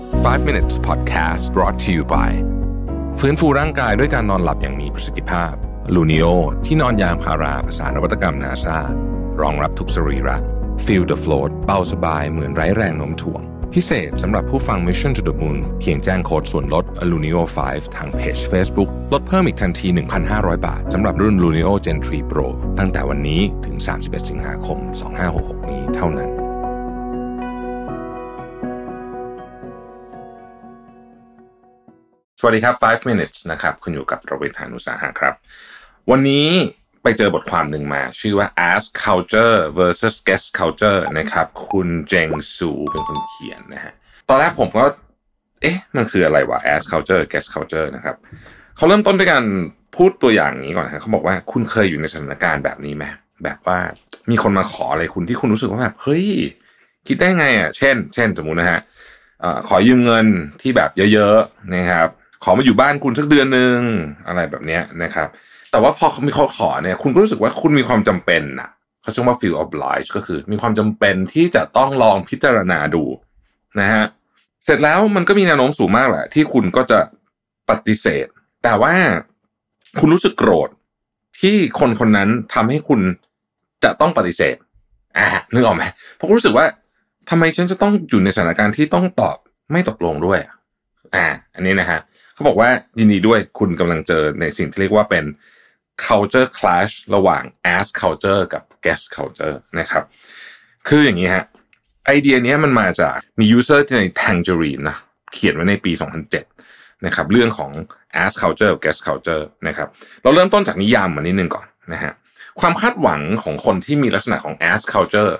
5 minutes podcast brought to you by ฟื้นฟูร่างกายด้วยการนอนหลับอย่างมีประสิทธิภาพ Luno ที่นอนยางพาราภาษานวัตกรรม NASA รองรับทุกสรีระ Feel the float เบาสบายเหมือนไร้แรงโน้มถ่วงพิเศษสำหรับผู้ฟัง Mission to the Moon เพียงแจ้งโค้ดส่วนลด Luno 5 ทางเพจ Facebook ลดเพิ่มอีกทันที 1,500 บาทสำหรับรุ่น Luno Gen 3 Pro ตั้งแต่วันนี้ถึง31สิงหาคม2566นี้เท่านั้นสวัสดีครับ5 minutes นะครับคุณอยู่กับรวิทย์ หาญอุตสาหะครับวันนี้ไปเจอบทความหนึ่งมาชื่อว่า Ask Culture versus Guest Culture นะครับคุณเจงซูเป็นคนเขียนนะฮะตอนแรกผมก็มันคืออะไรวะ Ask Culture Guest Culture นะครับเขาเริ่มต้นด้วยการพูดตัวอย่างนี้ก่อนนะเขาบอกว่าคุณเคยอยู่ในสถานการณ์แบบนี้ไหมแบบว่ามีคนมาขออะไรคุณที่คุณรู้สึกว่าแบบเฮ้ยคิดได้ไงอ่ะเช่นสมมุตินะฮะขอยืมเงินที่แบบเยอะๆนะครับขอมาอยู่บ้านคุณสักเดือนนึงอะไรแบบนี้นะครับแต่ว่าพอมีเขาขอเนี่ยคุณก็รู้สึกว่าคุณมีความจำเป็นนะเขาชื่อว่า feel obliged ก็คือมีความจำเป็นที่จะต้องลองพิจารณาดูนะฮะเสร็จแล้วมันก็มีแนวโน้มสูงมากแหละที่คุณก็จะปฏิเสธแต่ว่าคุณรู้สึกโกรธที่คนนั้นทำให้คุณจะต้องปฏิเสธนึกออกไหมเพราะรู้สึกว่าทำไมฉันจะต้องอยู่ในสถานการณ์ที่ต้องตอบไม่ตกลงด้วยอันนี้นะฮะเขาบอกว่ายินดีด้วยคุณกำลังเจอในสิ่งที่เรียกว่าเป็น culture clash ระหว่าง ask culture กับ guest culture นะครับคืออย่างนี้ฮะไอเดียนี้มันมาจากมี user ใน Tangerine นะเขียนไว้ในปี 2007 นะครับเรื่องของ ask culture กับ guest culture นะครับเราเริ่มต้นจากนิยามมันนิดนึงก่อนนะฮะความคาดหวังของคนที่มีลักษณะของ ask culture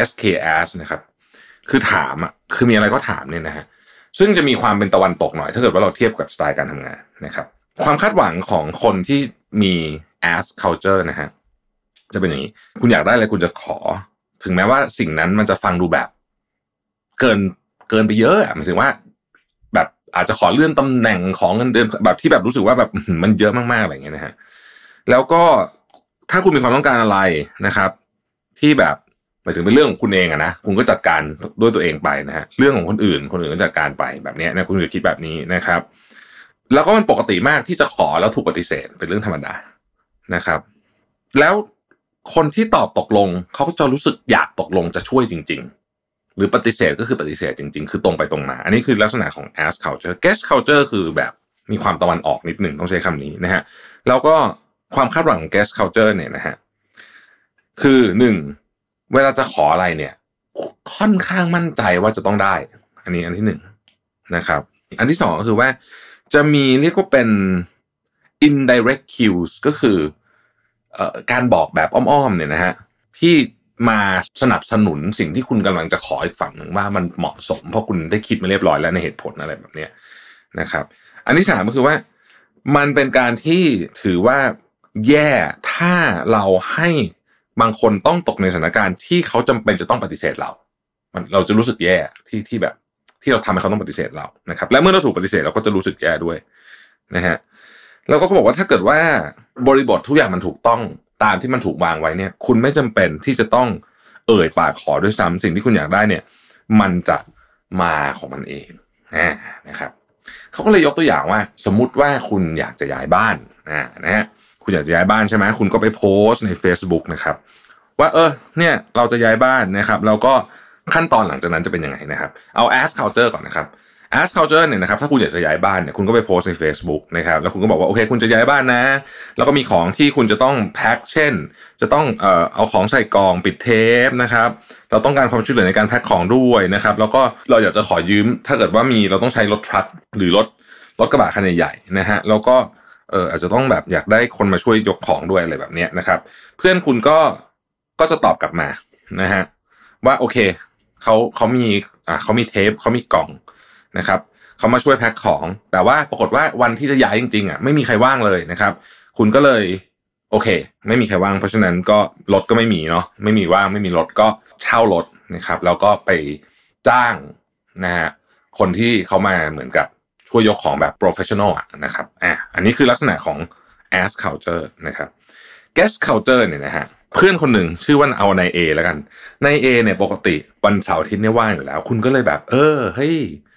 ask นะครับคือถามคือมีอะไรก็ถามเนี่ยนะฮะซึ่งจะมีความเป็นตะวันตกหน่อยถ้าเกิดว่าเราเทียบกับสไตล์การทำงานนะครับความคาดหวังของคนที่มี ask culture นะฮะจะเป็นอย่างนี้คุณอยากได้อะไรคุณจะขอถึงแม้ว่าสิ่งนั้นมันจะฟังดูแบบเกินไปเยอะหมายถึงว่าแบบอาจจะขอเลื่อนตำแหน่งของเงินเดือนแบบที่แบบรู้สึกว่าแบบมันเยอะมากๆอะไรอย่างเงี้ยนะฮะแล้วก็ถ้าคุณมีความต้องการอะไรนะครับที่แบบหมายถึงเป็นเรื่องของคุณเองนะคุณก็จัดการด้วยตัวเองไปนะฮะเรื่องของคนอื่นก็จัดการไปแบบนี้นะคุณจะคิดแบบนี้นะครับแล้วก็มันปกติมากที่จะขอแล้วถูกปฏิเสธเป็นเรื่องธรรมดานะครับแล้วคนที่ตอบตกลงเขาก็จะรู้สึกอยากตกลงจะช่วยจริงๆหรือปฏิเสธก็คือปฏิเสธจริงๆคือตรงไปตรงมาอันนี้คือลักษณะของ ask culture guest culture คือแบบมีความตะวันออกนิดหนึ่งต้องใช้คำนี้นะฮะแล้วก็ความคาดหวังของ guest culture เนี่ยนะฮะคือ1เวลาจะขออะไรเนี่ยค่อนข้างมั่นใจว่าจะต้องได้อันที่1นะครับอันที่2ก็คือว่าจะมีเรียกว่าเป็น indirect cues ก็คือการบอกแบบอ้อมๆเนี่ยนะฮะที่มาสนับสนุนสิ่งที่คุณกำลังจะขออีกฝั่งหนึ่งว่ามันเหมาะสมเพราะคุณได้คิดมาเรียบร้อยแล้วในเหตุผลอะไรแบบนี้นะครับอันที่3ก็คือว่ามันเป็นการที่ถือว่าแย่ถ้าเราให้บางคนต้องตกในสถานการณ์ที่เขาจำเป็นจะต้องปฏิเสธเราจะรู้สึกแย่ที่แบบที่เราทำให้เขาต้องปฏิเสธเรานะครับและเมื่อเราถูกปฏิเสธเราก็จะรู้สึกแย่ด้วยนะฮะแล้วก็เขาบอกว่าถ้าเกิดว่าบริบททุกอย่างมันถูกต้องตามที่มันถูกวางไว้เนี่ยคุณไม่จำเป็นที่จะต้องปากขอด้วยซ้ำสิ่งที่คุณอยากได้เนี่ยมันจะมาของมันเองนะครับเขาก็เลยยกตัวอย่างว่าสมมุติว่าคุณอยากจะย้ายบ้านนะฮะคุณอยากจะย้ายบ้านใช่ไหมคุณก็ไปโพสต์ใน Facebook นะครับว่าเนี่ยเราจะย้ายบ้านนะครับแล้วก็ขั้นตอนหลังจากนั้นจะเป็นยังไงนะครับเอา ask culture ก่อนนะครับ ask culture เนี่ยนะครับถ้าคุณอยากจะย้ายบ้านเนี่ยคุณก็ไปโพสต์ใน Facebook นะครับแล้วคุณก็บอกว่าโอเคคุณจะย้ายบ้านนะแล้วก็มีของที่คุณจะต้องแพ็คเช่นจะต้องเอาของใส่กล่องปิดเทปนะครับเราต้องการความช่วยเหลือในการแพ็คของด้วยนะครับแล้วก็เราอยากจะขอยืมถ้าเกิดว่าเราต้องใช้รถทรัคหรือรถกระบะคันใหญ่ๆนะฮะแล้วก็อาจจะต้องแบบอยากได้คนมาช่วยยกของด้วยอะไรแบบนี้นะครับเพื่อนคุณก็จะตอบกลับมานะฮะว่าโอเคเขามีเทปเขามีกล่องนะครับเขามาช่วยแพ็คของแต่ว่าปรากฏว่าวันที่จะย้ายจริงๆไม่มีใครว่างเลยนะครับคุณก็เลยโอเคไม่มีใครว่างเพราะฉะนั้นก็รถก็ไม่มีเนาะไม่มีว่างไม่มีรถก็เช่ารถนะครับแล้วก็ไปจ้างนะฮะคนที่เขามาเหมือนกับช่วยยกของแบบ professional นะครับอันนี้คือลักษณะของ ask culture นะครับ guest culture เนี่ยนะฮะเพื่อนคนหนึ่งชื่อว่าเอานาย A แล้วกันนาย A เนี่ยปกติวันเสาร์อาทิตย์เนี่ยว่างอยู่แล้วคุณก็เลยแบบเฮ้ย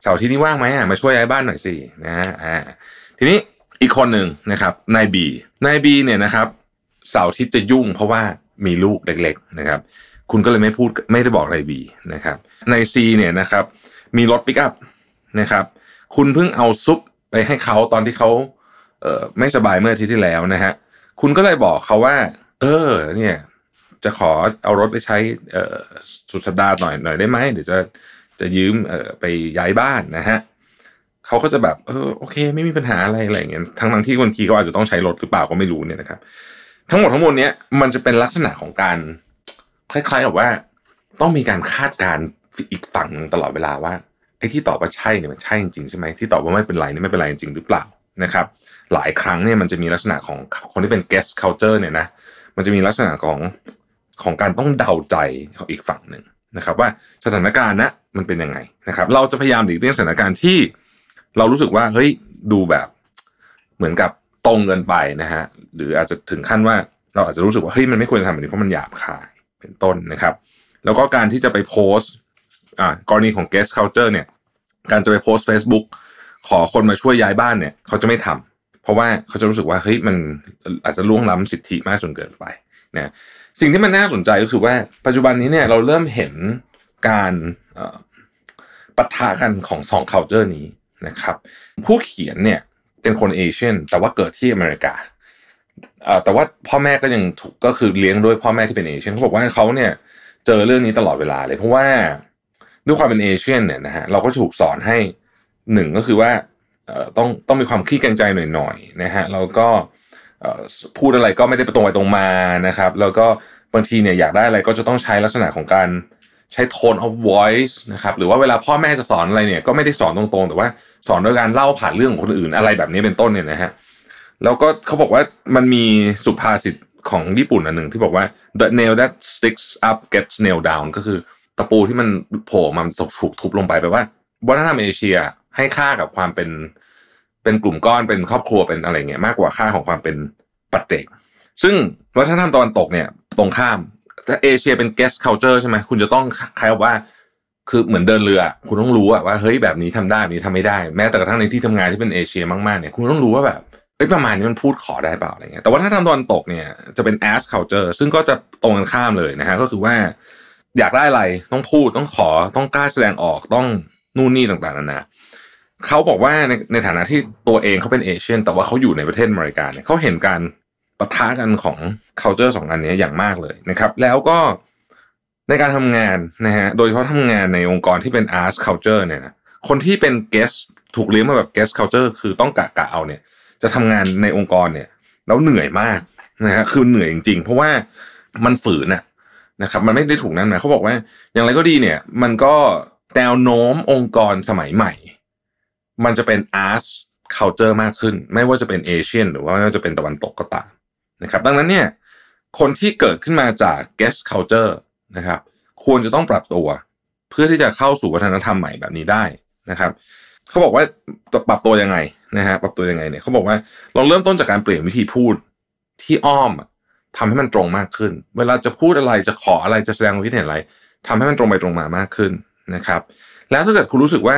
เสาร์อาทิตย์นี้ว่างไหมมาช่วยย้ายบ้านหน่อยสินะทีนี้อีกคนหนึ่งนะครับนายบีเนี่ยนะครับเสาร์อาทิตย์จะยุ่งเพราะว่ามีลูกเล็กๆนะครับคุณก็เลยไม่ได้บอกนายบีนะครับนายซีเนี่ยนะครับมีรถปิกอัพนะครับคุณเพิ่งเอาซุปไปให้เขาตอนที่เขาไม่สบายเมื่ออาทิตย์ที่แล้วนะฮะคุณก็เลยบอกเขาว่าเนี่ยจะขอเอารถไปใช้สุดสัปดาห์หน่อยได้ไหมเดี๋ยวจะยืมไปย้ายบ้านนะฮะเขาก็จะแบบโอเคไม่มีปัญหาอะไรอย่างเงี้ยทั้งที่บางทีเขาอาจจะต้องใช้รถหรือเปล่าก็ไม่รู้เนี่ยนะครับทั้งหมดทั้งมวลเนี้ยมันจะเป็นลักษณะของการคล้ายๆกับว่าต้องมีการคาดการณ์อีกฝั่งนึงตลอดเวลาว่าไอ้ที่ตอบว่าใช่เนี่ยมันใช่จริงๆใช่ไหมที่ตอบว่าไม่เป็นไรนี่ไม่เป็นไรจริงหรือเปล่านะครับหลายครั้งเนี่ยมันจะมีลักษณะของคนที่เป็น guest culture เนี่ยนะมันจะมีลักษณะของการต้องเดาใจของอีกฝั่งหนึ่งนะครับว่าสถานการณ์นะมันเป็นยังไงนะครับเราจะพยายามหลีกเลี่ยงสถานการณ์ที่เรารู้สึกว่าเฮ้ยดูแบบเหมือนกับตรงเกินไปนะฮะหรืออาจจะถึงขั้นว่าเราอาจจะรู้สึกว่าเฮ้ยมันไม่ควรทำแบบนี้เพราะมันหยาบคายเป็นต้นนะครับแล้วก็การที่จะไปโพสต์กรณีของ guest culture เนี่ยการจะไปโพสต์ Facebook ขอคนมาช่วยย้ายบ้านเนี่ยเขาจะไม่ทำเพราะว่าเขาจะรู้สึกว่าเฮ้ยมันอาจจะล่วงล้ำสิทธิมากจนเกินไปนะสิ่งที่มันน่าสนใจก็คือว่าปัจจุบันนี้เนี่ยเราเริ่มเห็นการปะทะกันของสอง culture นี้นะครับผู้เขียนเนี่ยเป็นคนเอเชียนแต่ว่าเกิดที่อเมริกาแต่ว่าพ่อแม่ก็ยังก็คือเลี้ยงด้วยพ่อแม่ที่เป็นเอเชียนเขาบอกว่าเขาเนี่ยเจอเรื่องนี้ตลอดเวลาเลยเพราะว่าด้วยความเป็นเอเชียนเนี่ยนะฮะเราก็ถูกสอนให้หนึ่งก็คือว่าต้องมีความขี้เกรงใจหน่อยๆนะฮะแล้วก็พูดอะไรก็ไม่ได้ตรงไปตรงมานะครับแล้วก็บางทีเนี่ยอยากได้อะไรก็จะต้องใช้ลักษณะของการใช้ tone of voice นะครับหรือว่าเวลาพ่อแม่จะสอนอะไรเนี่ยก็ไม่ได้สอนตรงๆแต่ว่าสอนโดยการเล่าผ่านเรื่องของคนอื่นอะไรแบบนี้เป็นต้นเนี่ยนะฮะแล้วก็เขาบอกว่ามันมีสุภาษิตของญี่ปุ่นอันหนึ่งที่บอกว่า the nail that sticks up gets nailed down ก็คือตะปูที่มันโผล่มันถูกทุบลงไปแปลว่าวัฒนธรรมเอเชียให้ค่ากับความเป็นกลุ่มก้อนเป็นครอบครัวเป็นอะไรเงี้ยมากกว่าค่าของความเป็นปัจเจกซึ่งวัฒนธรรมตะวันตกเนี่ยตรงข้ามถ้าเอเชียเป็น guest culture ใช่ไหมคุณจะต้องคล้ายว่าคือเหมือนเดินเรือคุณต้องรู้ว่าเฮ้ยแบบนี้ทำได้แบบนี้ทำไม่ได้แม้แต่กระทั่งในที่ทำงานที่เป็นเอเชียมากๆเนี่ยคุณต้องรู้ว่าแบบประมาณนี้มันพูดขอได้เปล่าอะไรเงี้ยแต่ว่าถ้าทำตะวันตกเนี่ยจะเป็น ask culture ซึ่งก็จะตรงกันข้ามเลยนะฮะก็คือว่าอยากได้อะไรต้องพูดต้องขอต้องกล้าแสดงออกต้องนู่นนี่ต่างๆนานาเขาบอกว่าในฐานะที่ตัวเองเขาเป็นเอเชียนแต่ว่าเขาอยู่ในประเทศอเมริกาเนี่ยเขาเห็นการปะทะกันของ culture 2อันนี้อย่างมากเลยนะครับแล้วก็ในการทำงานนะฮะโดยเฉพาะทำงานในองค์กรที่เป็น art culture เนี่ยนะคนที่เป็น guest ถูกเลี้ยงมาแบบ guest culture คือต้องกะเอาเนี่ยจะทำงานในองค์กรเนี่ยแล้วเหนื่อยมากนะฮะคือเหนื่อยจริงๆเพราะว่ามันฝืนนะครับมันไม่ได้ถูกนั่นนะเขาบอกว่าอย่างไรก็ดีเนี่ยมันก็แนวโน้มองค์กรสมัยใหม่มันจะเป็น art culture มากขึ้นไม่ว่าจะเป็นเอเชียนหรือว่าไม่ว่าจะเป็นตะวันตกก็ตามนะครับดังนั้นเนี่ยคนที่เกิดขึ้นมาจาก guest culture นะครับควรจะต้องปรับตัวเพื่อที่จะเข้าสู่วัฒนธรรมใหม่แบบนี้ได้นะครับเขาบอกว่าปรับตัวยังไงนะฮะปรับตัวยังไงเนี่ยเขาบอกว่าลองเริ่มต้นจากการเปลี่ยนวิธีพูดที่อ้อมทำให้มันตรงมากขึ้นเวลาจะพูดอะไรจะขออะไรจะแสดงความคิดเห็นอะไรทำให้มันตรงไปตรงมามากขึ้นนะครับแล้วถ้าเกิดคุณรู้สึกว่า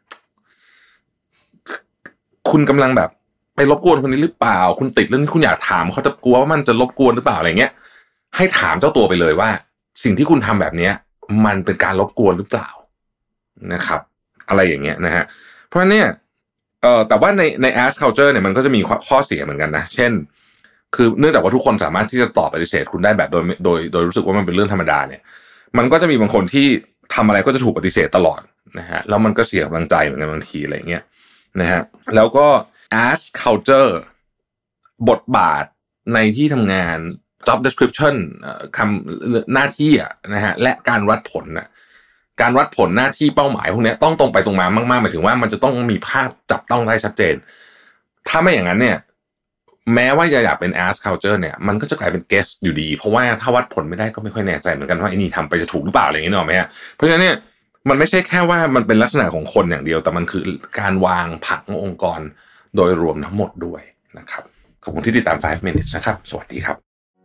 คุณกำลังแบบไปรบกวนคนนี้หรือเปล่าคุณติดเรื่องนี้คุณอยากถามเขาจะกลัวว่ามันจะรบกวนหรือเปล่าอะไรเงี้ยให้ถามเจ้าตัวไปเลยว่าสิ่งที่คุณทำแบบนี้มันเป็นการรบกวนหรือเปล่านะครับอะไรอย่างเงี้ยนะฮะเพราะฉะนั้นเนี่ยแต่ว่าใน ask culture เนี่ยมันก็จะมีข้อเสียเหมือนกันนะเช่นคือเนื่องจากว่าทุกคนสามารถที่จะตอบปฏิเสธคุณได้แบบโดยรู้สึกว่ามันเป็นเรื่องธรรมดาเนี่ยมันก็จะมีบางคนที่ทำอะไรก็จะถูกปฏิเสธตลอดนะฮะแล้วมันก็เสียกำลังใจเหมือนกันบางทีอะไรเงี้ยนะฮะแล้วก็ ask culture บทบาทในที่ทำงาน job description คำหน้าที่นะฮะและการวัดผลการวัดผลหน้าที่เป้าหมายพวกนี้ต้องตรงไปตรงมามากๆหมายถึงว่ามันจะต้องมีภาพจับต้องได้ชัดเจนถ้าไม่อย่างนั้นเนี่ยแม้ว่าจะอยากเป็น ask culture เนี่ยมันก็จะกลายเป็น guest อยู่ดีเพราะว่าถ้าวัดผลไม่ได้ก็ไม่ค่อยแน่ใจเหมือนกันว่าไอ้นี่ทำไปจะถูกหรือเปล่าอะไรอย่างนี้เนาะไหมฮะเพราะฉะนั้นเนี่ยมันไม่ใช่แค่ว่ามันเป็นลักษณะของคนอย่างเดียวแต่มันคือการวางผังองค์กรโดยรวมทั้งหมดด้วยนะครับขอบคุณที่ติดตาม5 minutes นะครับสวัสดีครับ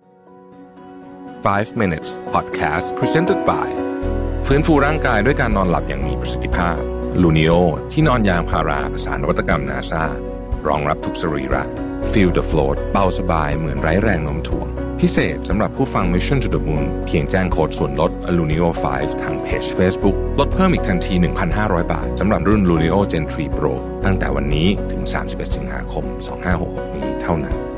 5 minutes podcast presented by ฟื้นฟูร่างกายด้วยการนอนหลับอย่างมีประสิทธิภาพ Lunio ที่นอนยางพาราภาษานวัตกรรม NASA รองรับทุกสรีระ Feel the float เบาสบายเหมือนไร้แรงโน้มถ่วงพิเศษสำหรับผู้ฟัง Mission to the Moon เพียงแจ้งโค้ดส่วนลด Lunio 5 ทางเพจ Facebook ลดเพิ่มอีกทันที 1,500 บาทสำหรับรุ่น Lunio Gen 3 Pro ตั้งแต่วันนี้ถึง31 สิงหาคม 2566 นี้เท่านั้น